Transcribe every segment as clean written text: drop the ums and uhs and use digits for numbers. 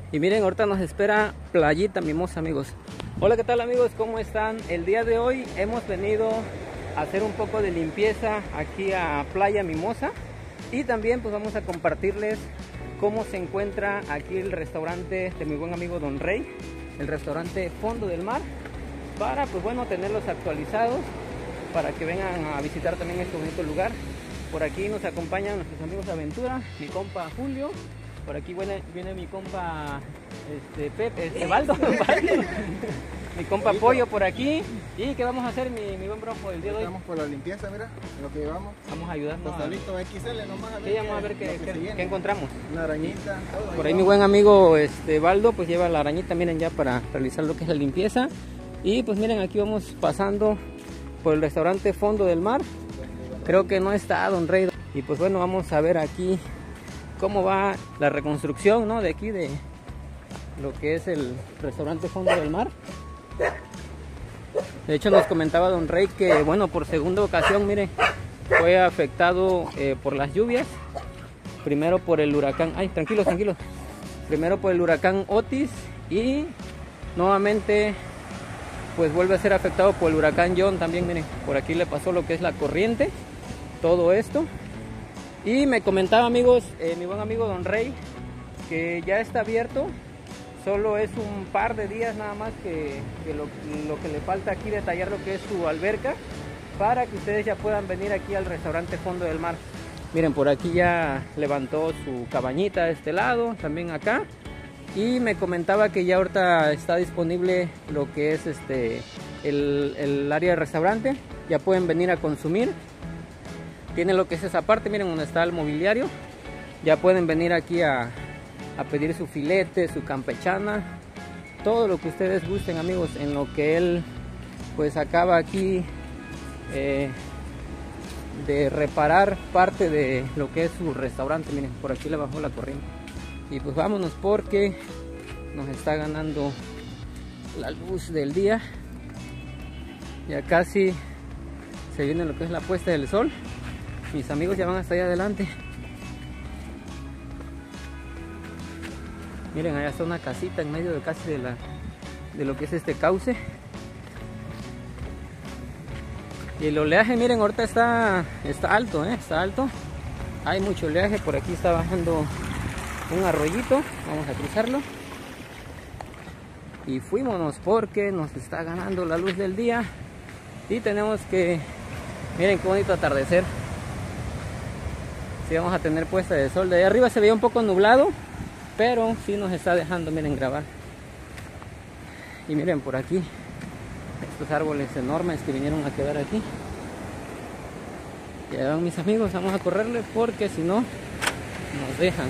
Y miren, ahorita nos espera Playita Mimosa, amigos. Hola, ¿qué tal, amigos? ¿Cómo están? El día de hoy hemos venido a hacer un poco de limpieza aquí a Playa Mimosa. Y también pues vamos a compartirles cómo se encuentra aquí el restaurante de mi buen amigo Don Rey, el restaurante Fondo del Mar, para pues bueno, tenerlos actualizados, para que vengan a visitar también este bonito lugar. Por aquí nos acompañan nuestros amigos de aventura, mi compa Julio. Por aquí viene mi compa Baldo, mi compa Pollo por aquí. ¿Y qué vamos a hacer, mi buen brojo, el día de hoy? Estamos por la limpieza, mira, lo que llevamos. Vamos a ayudarnos. Tostadito XL nomás. Sí, vamos a ver qué encontramos. Una arañita, todo. Por ahí mi buen amigo Baldo pues lleva la arañita, miren, ya para realizar lo que es la limpieza. Y pues miren, aquí vamos pasando por el restaurante Fondo del Mar. Creo que no está Don Rey. Y pues bueno, vamos a ver aquí cómo va la reconstrucción, ¿no? De aquí, de lo que es el restaurante Fondo del Mar. De hecho nos comentaba Don Rey que, bueno, por segunda ocasión, miren, fue afectado por las lluvias. Primero por el huracán, ay, tranquilos. Primero por el huracán Otis y nuevamente pues vuelve a ser afectado por el huracán John también. Miren, por aquí le pasó lo que es la corriente, todo esto. Y me comentaba, amigos, mi buen amigo Don Rey, que ya está abierto. Solo es un par de días nada más que lo que le falta aquí detallar lo que es su alberca, para que ustedes ya puedan venir aquí al restaurante Fondo del Mar. Miren, por aquí ya levantó su cabañita de este lado, también acá. Y me comentaba que ya ahorita está disponible lo que es el área de restaurante. Ya pueden venir a consumir. Tiene lo que es esa parte, miren, donde está el mobiliario. Ya pueden venir aquí a pedir su filete, su campechana, todo lo que ustedes gusten, amigos, en lo que él pues acaba aquí de reparar parte de lo que es su restaurante. Miren, por aquí le bajó la corriente. Y pues vámonos porque nos está ganando la luz del día. Ya casi se viene lo que es la puesta del sol. Mis amigos ya van hasta allá adelante. Miren, allá está una casita en medio de casi de lo que es este cauce. Y el oleaje, miren, ahorita está alto, está alto. Hay mucho oleaje. Por aquí está bajando un arroyito. Vamos a cruzarlo. Y fuímonos porque nos está ganando la luz del día. Y tenemos que... Miren qué bonito atardecer. Sí, vamos a tener puesta de sol. De ahí arriba se veía un poco nublado, pero sí nos está dejando, miren, grabar. Y miren por aquí estos árboles enormes que vinieron a quedar aquí. Ya van mis amigos, vamos a correrle porque si no nos dejan.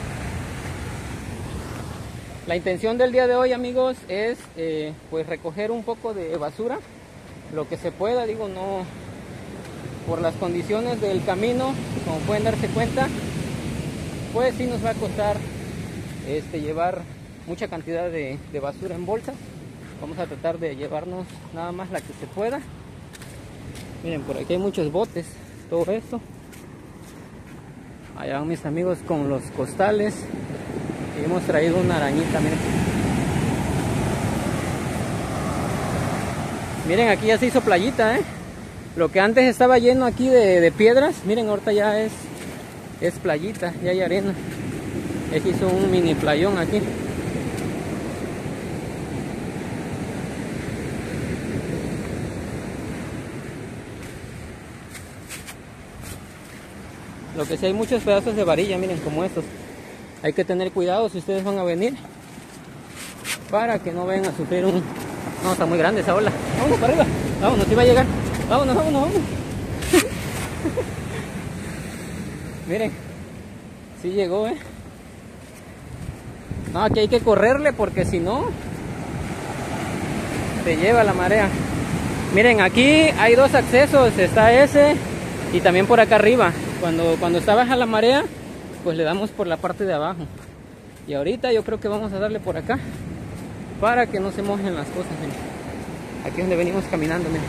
La intención del día de hoy, amigos, es pues recoger un poco de basura, lo que se pueda. Digo, no, por las condiciones del camino, como pueden darse cuenta, pues sí nos va a costar llevar mucha cantidad de basura en bolsas. Vamos a tratar de llevarnos nada más la que se pueda. Miren, por aquí hay muchos botes, todo esto. Allá van mis amigos con los costales. Y hemos traído una arañita, miren. Miren, aquí ya se hizo playita, Lo que antes estaba lleno aquí de piedras, miren, ahorita ya es playita, ya hay arena. Ya se hizo un mini playón aquí. Lo que sí, hay muchos pedazos de varilla, miren, como estos. Hay que tener cuidado si ustedes van a venir, para que no vayan a sufrir un... No, está muy grande esa ola. Vámonos para arriba. Vámonos, si va a llegar. Vámonos. Miren, sí llegó, No, aquí hay que correrle porque si no se lleva la marea. Miren, aquí hay dos accesos, está ese y también por acá arriba. Cuando está baja la marea, pues le damos por la parte de abajo. Y ahorita yo creo que vamos a darle por acá para que no se mojen las cosas. Miren. Aquí es donde venimos caminando, miren.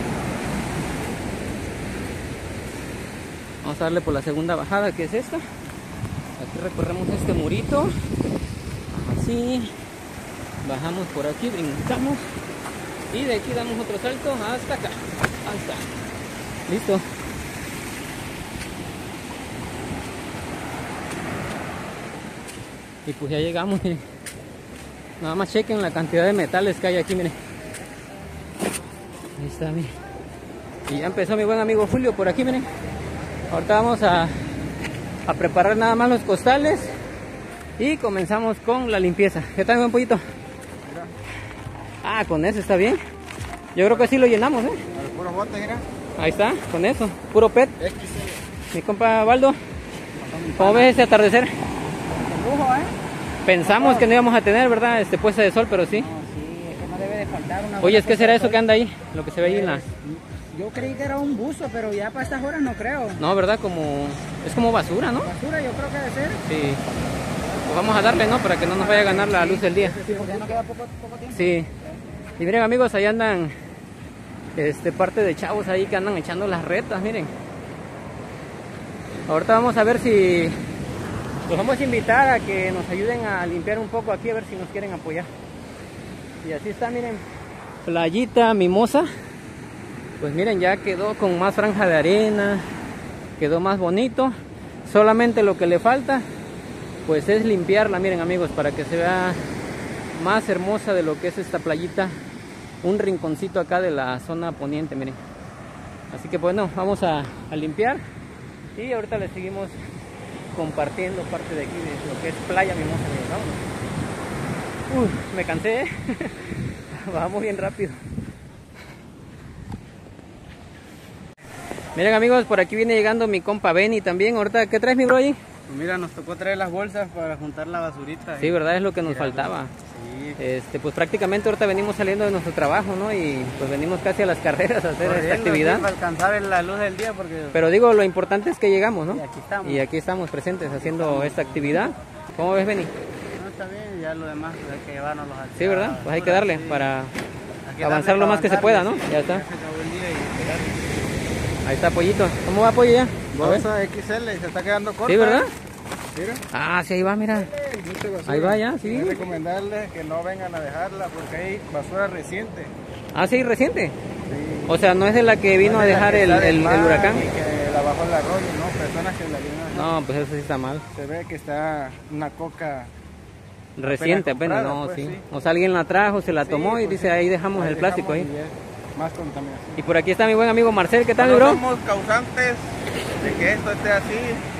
Vamos a darle por la segunda bajada, que es esta. Aquí recorremos este murito. Así. así, bajamos por aquí, brincamos y de aquí damos otro salto hasta acá. Ahí está. Listo. Y pues ya llegamos, miren. Nada más chequen la cantidad de metales que hay aquí, miren. Ahí está, miren. Y ya empezó mi buen amigo Julio por aquí, miren. Ahorita vamos a preparar nada más los costales y comenzamos con la limpieza. ¿Qué tal, buen pollito? Ah, con eso está bien. Yo creo que sí lo llenamos, ¿eh? Al puro bote, mira. Ahí está, con eso, puro PET. XL. Mi compa Baldo, ¿cómo ves ese atardecer? Lujo, ¿eh? Pensamos que no íbamos a tener, ¿verdad? Puesta de sol, pero sí. No, sí, es que no debe de faltar una. Oye, ¿qué será eso que anda ahí? Lo que se ve ahí en la... Yo creí que era un buzo, pero ya para estas horas no creo. No, ¿verdad? Es como basura, ¿no? Basura, yo creo que debe ser. Sí. Pues vamos a darle, ¿no? Para que no nos vaya a ganar la luz del día. Sí, porque ya no queda poco tiempo. Sí. Y miren, amigos, ahí andan parte de chavos ahí que andan echando las retas, miren. Ahorita vamos a ver si los vamos a invitar a que nos ayuden a limpiar un poco aquí, a ver si nos quieren apoyar. Y así está, miren, Playita Mimosa. Pues miren, ya quedó con más franja de arena, quedó más bonito. Solamente lo que le falta pues es limpiarla, miren, amigos, para que se vea más hermosa de lo que es esta playita. Un rinconcito acá de la zona poniente, miren. Así que bueno, vamos a limpiar y ahorita les seguimos compartiendo parte de aquí de lo que es Playa Mimosa, miren. Vámonos. Me cansé, ¿eh? Vamos bien rápido. Miren, amigos, por aquí viene llegando mi compa Benny también. Ahorita, ¿qué traes, mi bro, ahí? Pues mira, nos tocó traer las bolsas para juntar la basurita. Sí, ¿verdad? Es lo que nos faltaba. Sí. Pues prácticamente ahorita venimos saliendo de nuestro trabajo, ¿no? Y pues venimos casi a las carreras a hacer esta actividad. Para alcanzar la luz del día, porque... Pero digo, lo importante es que llegamos, ¿no? Y aquí estamos. Y aquí estamos presentes haciendo esta actividad. ¿Cómo ves, Benny? No, está bien, ya lo demás hay que llevarnos los Sí, ¿verdad? Pues hay que darle para avanzar lo más que se pueda, ¿no? Ya está. Se acabó el día y esperar. Ahí está, Pollito. ¿Cómo va, Pollo, ya? Bolsa XL y se está quedando corta. Sí, ¿verdad? Mira. Ah, sí, ahí va, mira. Mucha basura. Ahí va ya, sí. Hay que recomendarles que no vengan a dejarla porque hay basura reciente. Ah, sí, reciente. Sí. O sea, no es de la que vino No a es de la dejar que el está del mar huracán. y que la bajó el arroyo, no, personas que la vienen a dejar. No, pues eso sí está mal. Se ve que está una coca Reciente apenas, comprada, no, pues, sí. sí. O sea, alguien la trajo, se la Sí, tomó y pues, dice, sí. ahí dejamos el plástico ahí. Y es más contaminación. Y por aquí está mi buen amigo Marcel, ¿qué tal, mi No bro? somos causantes de que esto esté así.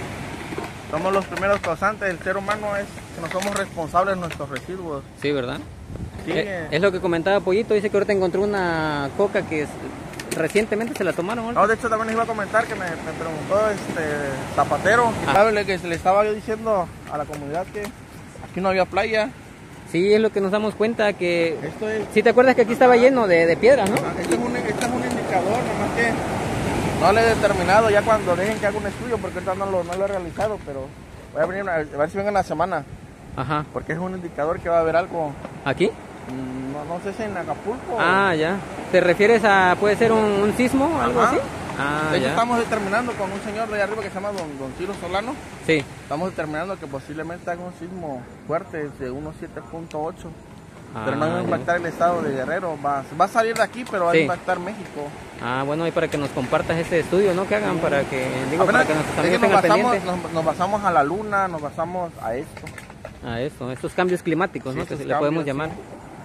Somos los primeros causantes. El ser humano es que no somos responsables de nuestros residuos. Sí, ¿verdad? Sí, Es lo que comentaba Pollito, dice que ahorita encontró una coca que recientemente se la tomaron. ¿No? no, de hecho también les iba a comentar que me preguntó Zapatero. Que le estaba yo diciendo a la comunidad que aquí no había playa. Sí, es lo que nos damos cuenta que... Esto es, ¿Sí te acuerdas que aquí estaba lleno de piedras, no? este es un indicador, nomás que no le he determinado ya cuando dejen que haga un estudio, porque ahorita no lo he realizado, pero voy a venir a ver si vengo en la semana, Ajá. porque es un indicador que va a haber algo, ¿Aquí? no sé si en Acapulco. Ah, ya. ¿Te refieres a, puede ser un sismo o algo Ajá. así? Ah, De hecho, ya. estamos determinando con un señor de allá arriba que se llama don Ciro Solano. Sí. Estamos determinando que posiblemente haga un sismo fuerte de unos 7.8. Pero no va a ya. impactar el estado de Guerrero. Va a salir de aquí, pero va Sí. a impactar México. Ah, bueno, y para que nos compartas ese estudio, ¿no? Que hagan para que, digo, Apenas- para que nuestros es que amigos nos estén al basamos, pendiente nos basamos a la luna, nos basamos a esto. a eso, estos cambios climáticos, Sí, ¿no? Que estos le podemos cambios, llamar.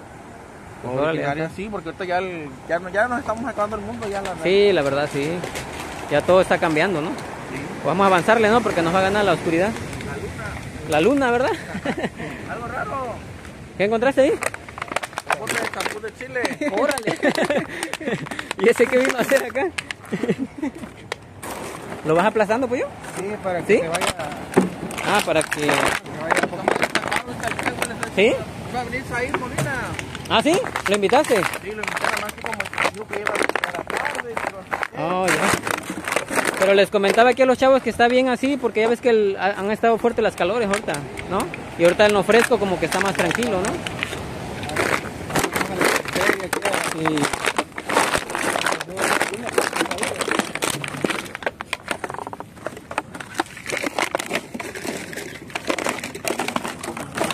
sí. Pues, órale, Originaria, sí, porque ahorita ya nos estamos acabando el mundo. Sí, la verdad, sí. Ya todo está cambiando, ¿no? Vamos a avanzarle, ¿no? Porque nos va a ganar la oscuridad. La luna, ¿verdad? Algo raro. ¿Qué encontraste ahí? Bote de champú de Chile. ¡Órale! ¿Y ese qué vino a hacer acá? ¿Lo vas aplazando, pollo? Sí, para que ¿Sí? se vaya. Ah, para que... Se vaya poco. ¿Sí? Va a venir Said Molina. ¿Ah, sí? ¿Lo invitaste? Sí, lo invitaron más que como dijo que iba a la tarde. Pero... Oh, ya. Pero les comentaba aquí a los chavos que está bien así, porque ya ves que han estado fuertes las calores ahorita, ¿no? Y ahorita en lo fresco como que está más tranquilo, ¿no? Sí.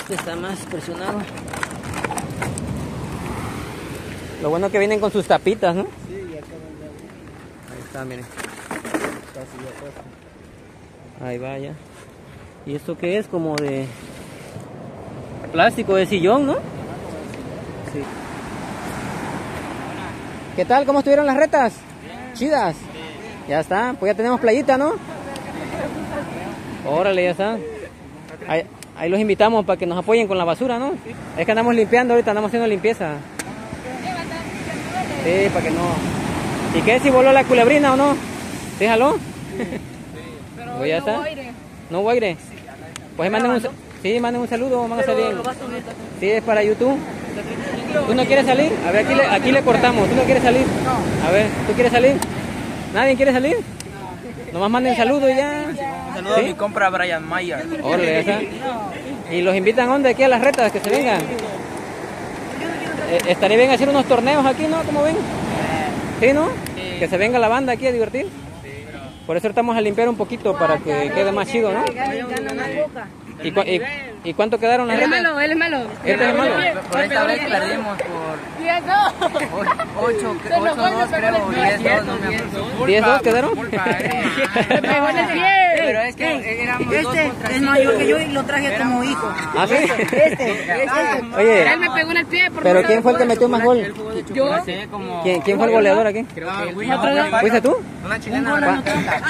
Este está más presionado. Lo bueno que vienen con sus tapitas, ¿no? Sí, ya acaban de abrir. Ahí está, miren. Casi ya puesto. Ahí vaya. ¿Y esto qué es? Como de plástico de sillón, ¿no? Sí. ¿Qué tal? ¿Cómo estuvieron las retas? ¿Chidas? Ya está, pues ya tenemos playita, ¿no? Órale, ya está. Ahí los invitamos para que nos apoyen con la basura, ¿no? Es que andamos limpiando ahorita, andamos haciendo limpieza. Sí, para que no... ¿Y qué? ¿Si voló la culebrina o no? ¿Sí jaló? Pues ya está. ¿No hubo aire? Pues manden un saludo, van a salir. Sí, es para YouTube. ¿Tú no quieres salir? A ver, aquí le cortamos. ¿Tú no quieres salir? No. A ver, ¿tú quieres salir? ¿Nadie quiere salir? Nomás manden saludo y ya. Un saludo a mi compra Brian Mayer. Órale, ya está. ¿Y los invitan a dónde? Aquí a las retas, que se vengan. Estaría bien hacer unos torneos aquí, ¿no? ¿Cómo ven? ¿Sí, no? Que se venga la banda aquí a divertir. Por eso estamos a limpiar un poquito para que quede más chido, ¿no? ¿Y cuánto quedaron las retas? Él es malo. ¿Este es el malo? Por esta vez perdimos por 8-2, creo, 10-2, no me acuerdo. ¿10-2 quedaron? Pero es que éramos dos contra Es mayor que yo y lo traje como hijo. ¿Ah, sí? Oye, Él me pegó en el pie. ¿pero quién fue el que metió más gol? Yo. ¿Quién fue el goleador aquí? ¿Fuiste tú? Una chilena.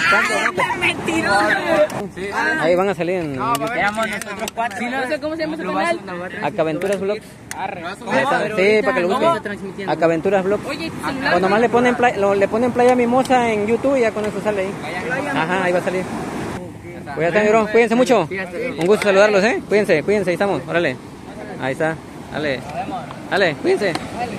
Ahí van a salir en Éramos nosotros 4. No sé cómo se llama ese canal. Acaventuras Vlogs. Sí, para que lo busquen. Acaventuras Vlogs. Oye, tu celular. O nomás le ponen Playa Mimosa en YouTube y ya con eso sale ahí. Ajá, ahí va a salir. Pues ya está, mi bro. Cuídense mucho. Un gusto saludarlos, ¿eh? Cuídense, ahí estamos. Órale. Ahí está. Dale, cuídense.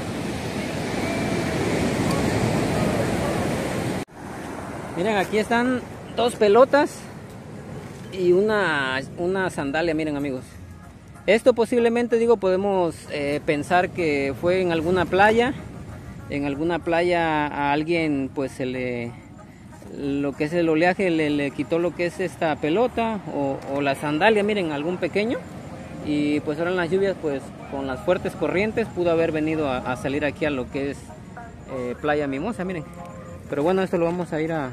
Miren, aquí están 2 pelotas y una sandalia, miren, amigos. Esto posiblemente, digo, podemos pensar que fue en alguna playa. En alguna playa a alguien pues lo que es el oleaje le quitó lo que es esta pelota o la sandalia, miren, algún pequeño. Y pues ahora en las lluvias, pues con las fuertes corrientes pudo haber venido a salir aquí a lo que es Playa Mimosa, miren. Pero bueno, esto lo vamos a ir a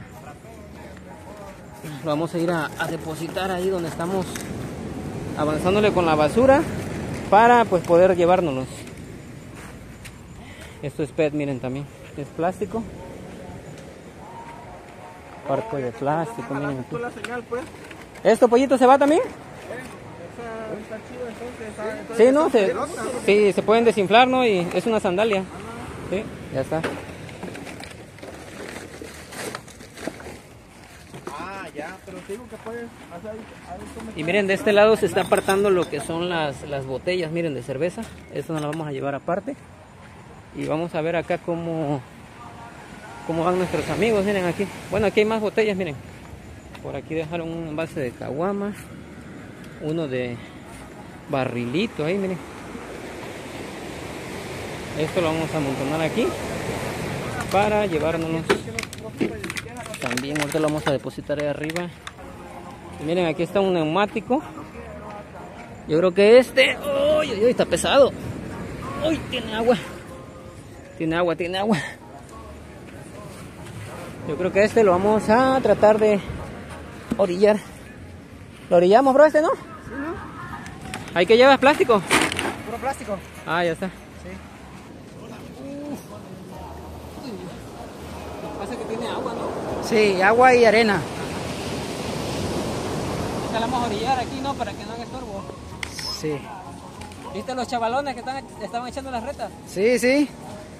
depositar ahí donde estamos avanzándole con la basura para pues poder llevárnoslos. Esto es PET, miren, también es plástico, parte de plástico, miren aquí. ¿Esto, pollito, se va también? Sí, ¿no? Sí, se pueden desinflar, ¿no? Y es una sandalia. Sí, ya está. Pero te digo que puedes hacer ahí. Y miren, de este lado se está apartando lo que son las botellas, miren, de cerveza. Esto nos lo vamos a llevar aparte. Y vamos a ver acá cómo van nuestros amigos, miren aquí. Bueno, aquí hay más botellas, miren. Por aquí dejaron un envase de caguama, uno de barrilito ahí, miren. Esto lo vamos a amontonar aquí para llevárnoslos. También ahorita lo vamos a depositar ahí arriba. Y miren, aquí está un neumático. Yo creo que este... ¡Uy, uy, uy! Está pesado. ¡Uy! Tiene agua. Tiene agua. Yo creo que este lo vamos a tratar de orillar. ¿Lo orillamos, bro, este, no? Sí, ¿no? ¿Ahí que llevas plástico? Puro plástico. Ah, ya está. Sí. Pasa que tiene agua, ¿no? Sí, agua y arena. Esta la vamos a orillar aquí, ¿no? Para que no haga estorbo. Sí. ¿Viste los chavalones que estaban echando las retas? Sí, sí.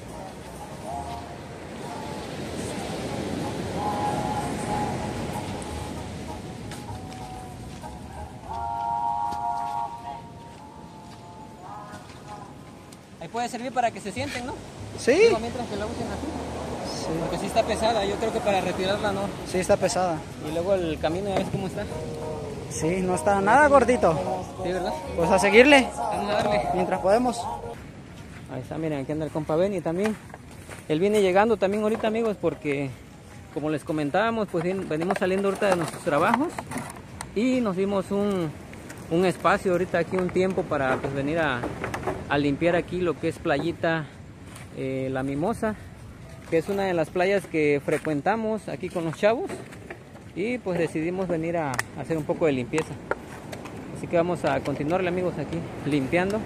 Ahí puede servir para que se sienten, ¿no? Sí. Digo, mientras que la usen así. Sí. Porque sí está pesada, yo creo que para retirarla no. Sí, está pesada. Y luego el camino, ya ves cómo está. Sí, no está nada gordito. Sí, ¿verdad? Pues a seguirle, Vamos a darle. mientras podemos. Ahí está, miren, aquí anda el compa Benny también. Él viene llegando también ahorita, amigos, porque como les comentábamos, pues venimos saliendo ahorita de nuestros trabajos y nos dimos un un espacio ahorita aquí, un tiempo para pues venir a limpiar aquí lo que es playita La Mimosa, que es una de las playas que frecuentamos aquí con los chavos, y pues decidimos venir a hacer un poco de limpieza. Así que vamos a continuarle, amigos, aquí limpiando.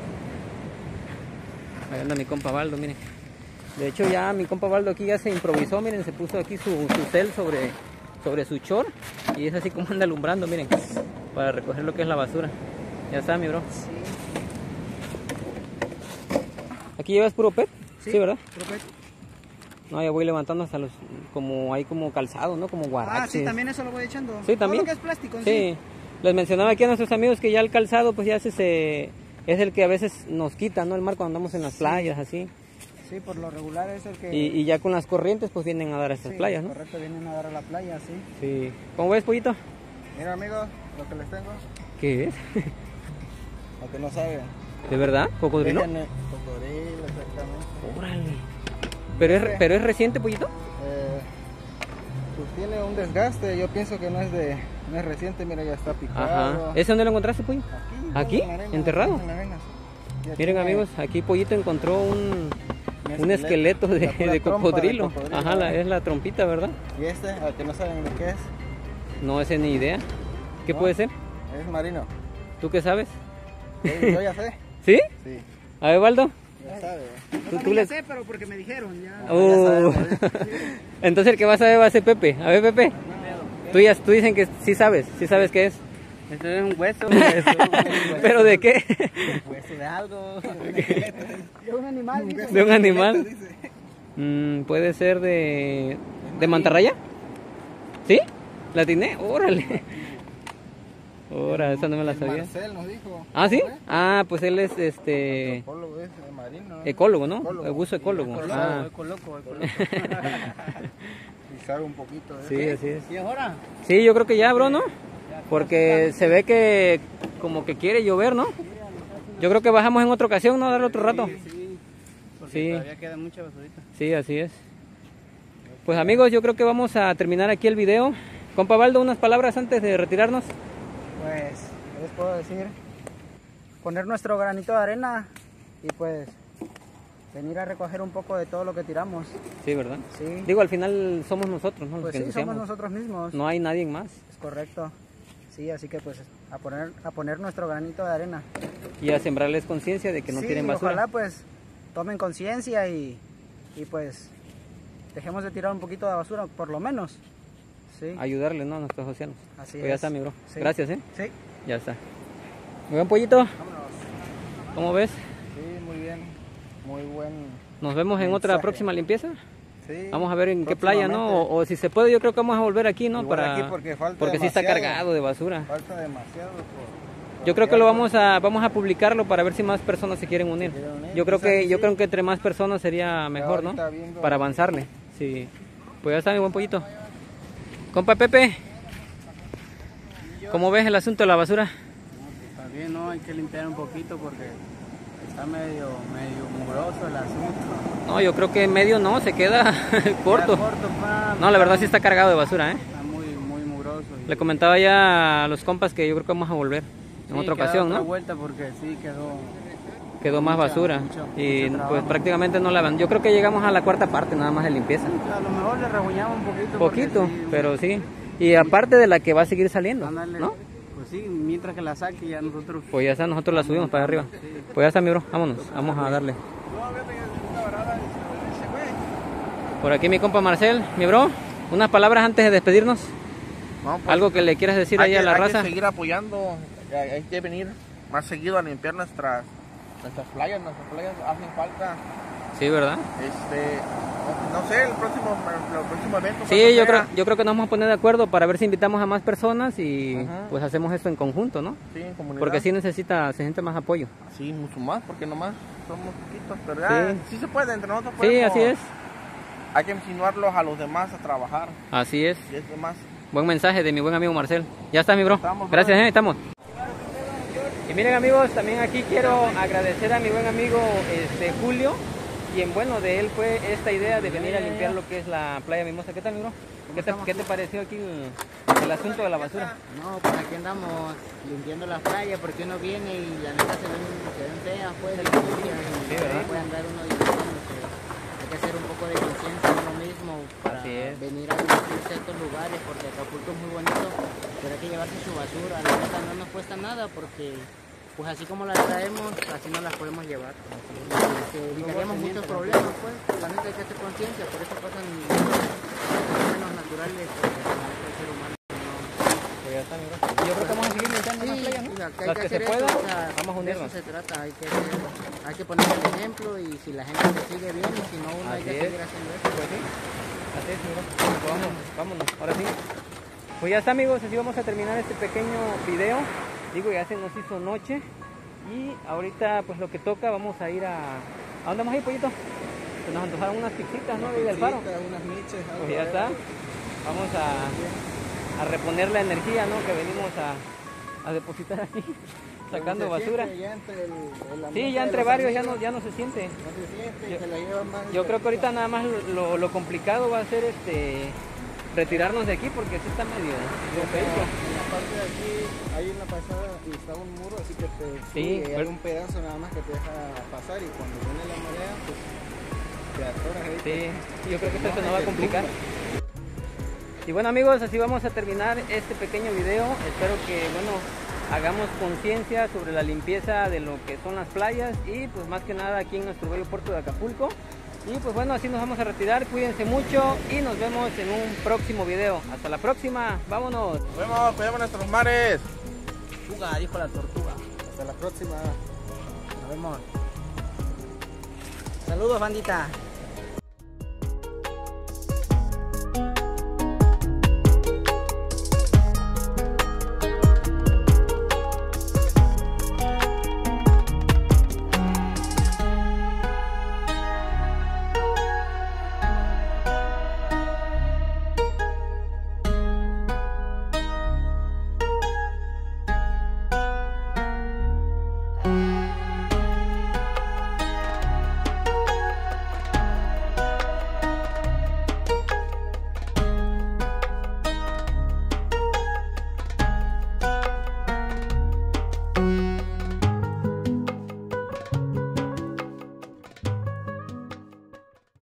Ahí anda mi compa Baldo, miren. De hecho ya mi compa Baldo aquí ya se improvisó, miren, se puso aquí su cel sobre su chor, y es así como anda alumbrando, miren, para recoger lo que es la basura. Ya está, mi bro. Sí. ¿Aquí llevas puro PET? Sí, ¿verdad? Puro PET. No, ya voy levantando hasta los, como hay como calzado, ¿no? Como guaraches. Ah, sí, también eso lo voy echando. Sí, también. Todo lo que es plástico, sí. Les mencionaba aquí a nuestros amigos que ya el calzado, pues ya es el que a veces nos quita, ¿no? El mar cuando andamos en las playas, así. Sí, por lo regular es el que... Y ya con las corrientes, pues vienen a dar a estas playas, ¿no? Correcto, vienen a dar a la playa, sí. Sí. ¿Cómo ves, pollito? Mira, amigos, lo que les tengo. ¿Qué es? Lo que no saben. ¿De verdad? ¿Cocodrilo? Cocodrilo, exactamente. Órale. ¿Pero es reciente, pollito? Pues tiene un desgaste, yo pienso que no es reciente, mira, ya está picado. Ajá. ¿Ese dónde lo encontraste, pollo? Aquí. ¿Aquí? En la arena, ¿Enterrado? en la arena, sí. Miren, amigos, aquí Pollito encontró un esqueleto de cocodrilo. Ajá, es la trompita, ¿verdad? Y este, al que no saben de qué es. No sé ni idea. ¿Qué puede ser? Es marino. ¿Tú qué sabes? Yo ya sé. ¿Sí? Sí. A ver, Baldo. Ya sabe. ¿Tú Ya le... sé, pero porque me dijeron ya. Entonces el que va a saber va a ser Pepe. A ver, Pepe. Tú dicen que sí sabes qué es. Esto es un hueso. ¿Pero de qué? Hueso de algo. De un animal. dice. ¿De un animal? Puede ser de mantarraya. ¿Sí? ¿La atiné? Órale. Órale, esa no me la sabía. Marcel nos dijo. ¿Ah, sí? Ah, pues él es Antropólogo es marino. ecólogo, ¿no? Ecólogo. El buzo ecólogo. Ah. Ecoloco. Y sabe un poquito de Sí, eso. así es. ¿Y ahora? Sí, yo creo que ya, bro, ¿no? Porque se ve que como que quiere llover, ¿no? Yo creo que bajamos en otra ocasión, ¿no? Darle otro rato. Sí. Porque Sí. todavía queda mucha basurita. Sí, así es. Pues amigos, yo creo que vamos a terminar aquí el video. Compa Baldo, unas palabras antes de retirarnos. Pues, ¿qué les puedo decir? Poner nuestro granito de arena y pues venir a recoger un poco de todo lo que tiramos. Sí, ¿verdad? Sí. Digo, al final somos nosotros, ¿no? Los Pues que sí, somos ensuciamos. nosotros mismos. No hay nadie más. Es correcto. Sí, así que pues a poner nuestro granito de arena. Y a sembrarles conciencia de que no sí, tiren basura. ojalá pues tomen conciencia y pues dejemos de tirar un poquito de basura, por lo menos. Sí. Ayudarles, ¿no? A nuestros océanos. Así Pues es. ya está, mi bro. Sí. Gracias, ¿eh? Sí. Ya está. Muy buen, Pollito. Vámonos. ¿Cómo ves? Sí, muy bien. Muy buen. Nos vemos en otra Mensaje. próxima limpieza. Sí. Vamos a ver en qué playa, ¿no? Próximamente. O si se puede, yo creo que vamos a volver aquí, ¿no? Igual aquí porque sí está demasiado. cargado de basura. Falta demasiado. Yo creo que lo vamos a publicarlo para ver si más personas se quieren unir. Yo creo que entre más personas sería mejor, ¿no? ahorita viendo- Para avanzarle. Sí. Pues ya está, mi buen Pollito. Compa Pepe, ¿cómo ves el asunto de la basura? También no, hay que limpiar un poquito porque está medio mugroso el asunto. No, yo creo que en medio no, se queda corto. Está corto, pa. No, la verdad sí está cargado de basura, ¿eh? Está muy mugroso. y- Le comentaba ya a los compas que yo creo que vamos a volver en Sí, otra queda ocasión, otra ¿no? vuelta porque sí Quedó más mucha- basura mucho y trabajo. pues prácticamente no la van. Yo creo que llegamos a la cuarta parte nada más de limpieza. A lo mejor le rebuñamos un poquito. Poquito, porque sí, pero sí. Y aparte de la que va a seguir saliendo, ándale, ¿no? Pues sí, mientras que la saque ya nosotros. Pues ya está, nosotros la subimos para arriba. Pues ya está, mi bro, vámonos, vamos a darle. Por aquí mi compa Marcel, mi bro, unas palabras antes de despedirnos. No, pues, Algo que le quieras decir ahí a la raza. Hay que seguir apoyando, hay que venir más seguido a limpiar nuestras playas hacen falta. Sí, ¿verdad? No sé, el próximo evento. Sí, cuando yo sea. creo que nos vamos a poner de acuerdo para ver si invitamos a más personas y Ajá. pues hacemos esto en conjunto, ¿no? Sí, en comunidad. Porque sí se necesita más apoyo. Sí, mucho más, porque nomás somos poquitos, pero ya, Sí. sí se puede, entre nosotros Sí, podemos. así es. Hay que insinuarlos a los demás a trabajar, Así es. y es demás. Buen mensaje de mi buen amigo Marcel. Ya está, mi bro. Estamos, Gracias, bro. estamos. Y miren, amigos, también aquí quiero agradecer a mi buen amigo Julio, quien, bueno, de él fue esta idea de venir a limpiar lo que es la playa Mimosa. ¿Qué tal, mi bro? ¿Qué te pareció aquí el asunto de la basura? No, pues aquí andamos limpiando las playas porque uno viene y la neta se ven feas, pues, y sucias, y ¿verdad? puede andar uno diciendo que hay que hacer un poco de conciencia uno mismo para venir a vivir ciertos lugares, porque Acapulco es muy bonito, pero hay que llevarse su basura. La neta no nos cuesta nada porque pues así como las traemos, así no las podemos llevar. Evitaríamos muchos problemas, pues. La neta hay que hacer conciencia, por eso pasan fenómenos naturales, porque el ser humano Pues ya está, mira. Yo creo que vamos a seguir limpiando las playas, ¿no? Las que se puedan, vamos a unirnos. De eso se trata, hay que poner el ejemplo y si la gente te sigue bien y si no, uno hay que seguir haciendo eso. Pues sí, así es, mira. Pues vámonos, ahora sí. Pues ya está, amigos, así vamos a terminar este pequeño video. Digo, ya se nos hizo noche y ahorita pues lo que toca, vamos a ir a dónde vamos a ir, pollito? Se nos antojaron unas pizzitas, ¿no? Del faro. Unas miches, Pues ya está, vamos a reponer la energía, ¿no? Que venimos a depositar aquí, sacando basura. Sí, ya entre varios ya no se siente. Yo creo que ahorita nada más lo complicado va a ser retirarnos de aquí porque sí está medio feito. En la parte de aquí hay una pasada y está un muro, así que hay un pedazo nada más que te deja pasar y cuando viene la marea, pues te atoras ahí. Sí, yo creo que esto no va a complicar. Y bueno, amigos, así vamos a terminar este pequeño video. Espero que, bueno, hagamos conciencia sobre la limpieza de lo que son las playas y pues más que nada aquí en nuestro bello puerto de Acapulco. Y pues bueno, así nos vamos a retirar, cuídense mucho y nos vemos en un próximo video. Hasta la próxima, vámonos. Nos vemos, cuidemos nuestros mares. Tortuga, dijo la tortuga. Hasta la próxima. Nos vemos. Saludos, bandita.